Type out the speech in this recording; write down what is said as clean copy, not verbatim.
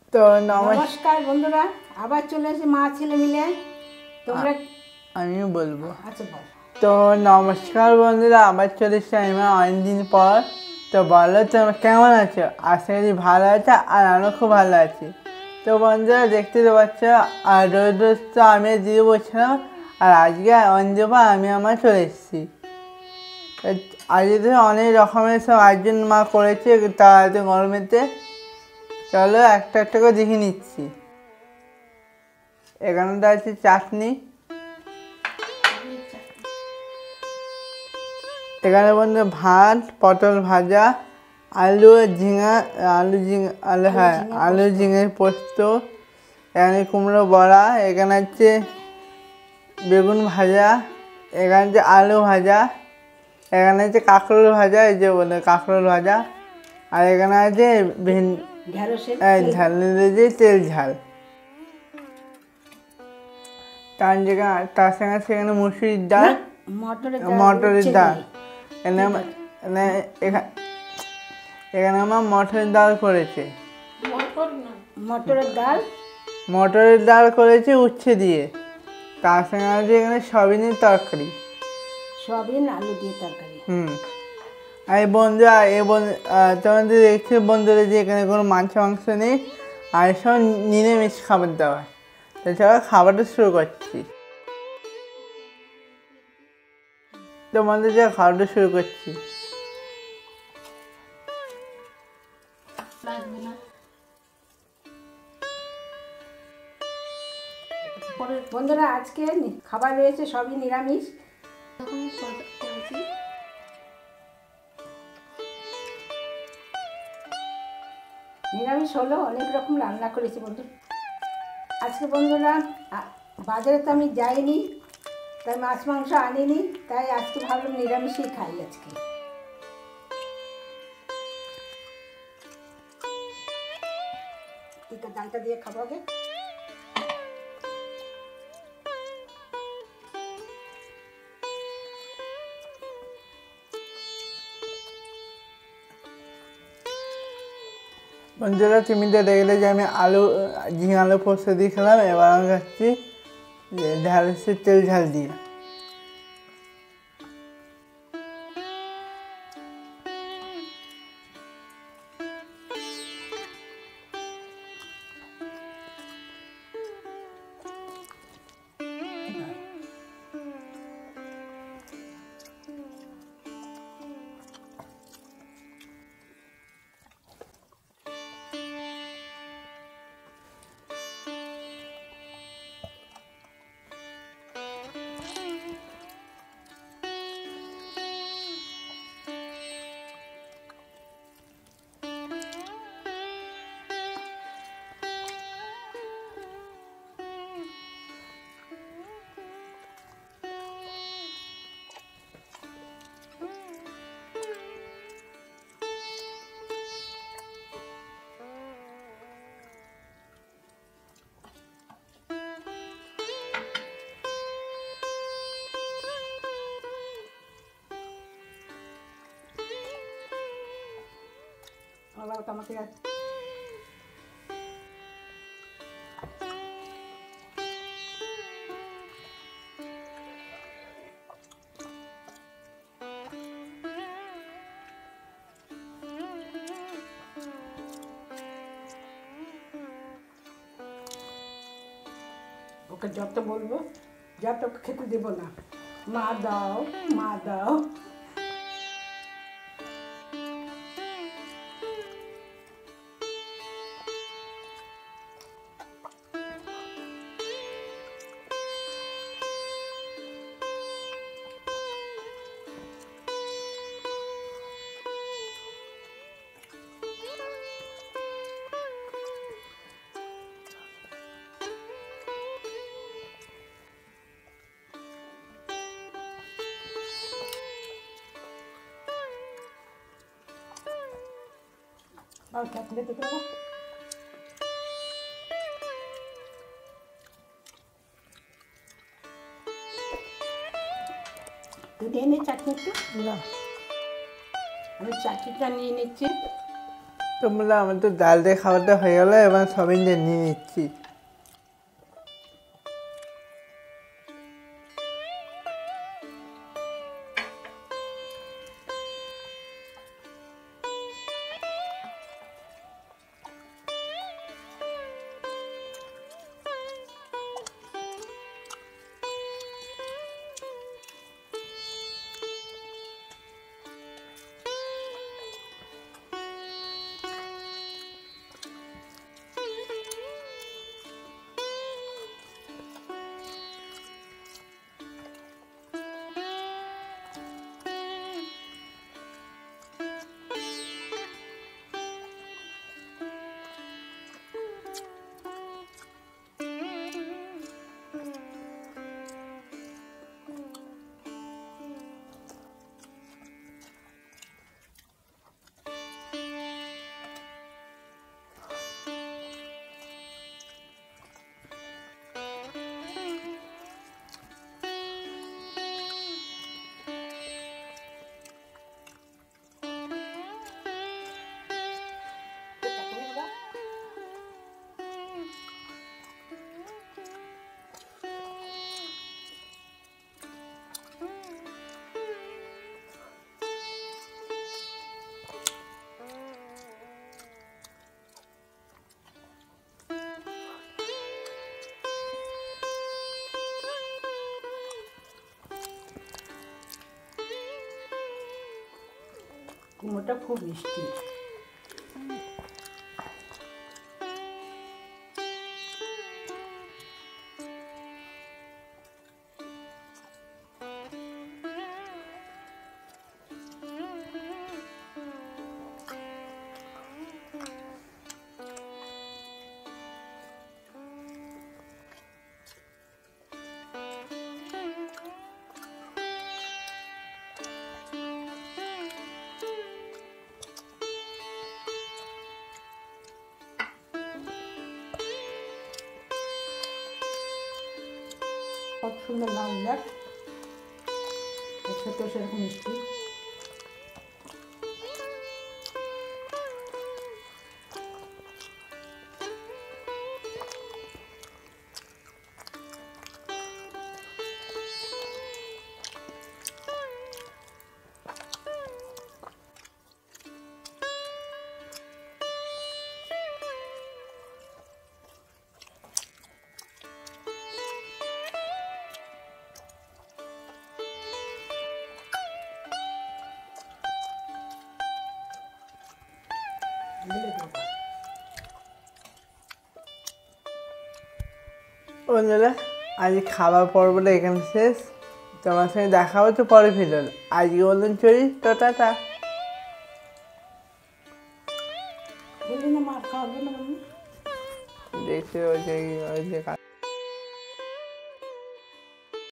তো নমস্কার বন্ধুরা, আবার চলে এসে মা ছেলে মিলে তোমরা আমিও বলবো। আচ্ছা বল। তো নমস্কার বন্ধুরা, আবার চলে এসেছি আমি অনেকদিন পর। তো বলো তোমরা কেমন আছো? আশা করি ভালো আছো, আর আমিও খুব ভালো আছি। তো বন্ধুরা দেখতে তো পাচ্ছ, আর রোজ রোজ তো আমি দিয়ে বলছিলাম, আর আজকে অঞ্জে পর আমি আমার চলে এসেছি। আজকে অনেক রকমের সব আয়োজন মা করেছে তাড়াতাড়ি গরমেতে। চলো একটা একটা করে দেখে নিচ্ছি। এখানে তো আছে চাটনি, এখানে বন্ধু ভাত, পটল ভাজা, আলু ঝিঙে পোস্ত, এখানে কুমড়ো বড়া, এখানে আছে বেগুন ভাজা, এখানে আছে আলু ভাজা, এখানে আছে কাঁকরোল ভাজা, এই যে বলে কাঁকরোল ভাজা, আর এখানে আছে তেল ঝাল। তার সঙ্গে সেখানে মুসুরির ডাল, মটরের ডাল। এখানে আমার মটরের ডাল করেছে, মটরের ডাল করেছে উচ্ছে দিয়ে। তার সঙ্গে আছে এখানে সয়াবিনের তরকারি, সয়াবিন আলু দিয়ে তরকারি। আর বন্ধুরা তোমাদের দেখছি বন্ধুরা যে এখানে কোনো মাংস নেই, আর সব নিরামিষ খাবার দাবার। তাছাড়া খাবারটা শুরু করছি। তোমাদের যে খাবারটা শুরু করছি। বন্ধুরা আজকে খাবার রয়েছে সবই নিরামিষ। নিরামিষ হলেও অনেক রকম রান্না করেছি বন্ধু আজকে। বন্ধুরা বাজারে তো আমি যাইনি, তাই মাছ মাংস আনিনি, তাই আজকে ভাবলাম নিরামিষই খাই আজকে। ডালটা দিয়ে খাবো আগে। বন্ধুরা তুমি তো দেখলে যে আমি ঝিঙে আলু পোস্ত দিয়ে খেলাম। এবার আমি খাচ্ছি তেল ঝাল দিয়ে। আমাকে ওকে যত বলবো যত খেতে দেব না। মা দাও, মা দাও। और क्या लेते तो দিয়ে নে চাটনি একটু। আমি চাটনিটা নিয়ে নিচ্ছি। তোমরা আমার তো ডাল দিয়ে খাবারটা হয়ে গেলো, এবার সবিন দিয়ে নিয়ে নিচ্ছি। কুমড়োটা খুব মিষ্টি। কত সুন্দর লাল লাল, খেতেও সেরকম মিষ্টি। বন্ধুরা, আজ খাবার পর্বটা এখানে শেষ। তোমার সঙ্গে দেখা হচ্ছে পরে ভিডিও। আজকে বলুন চলি, তো টাটা। দেখছি ওই যে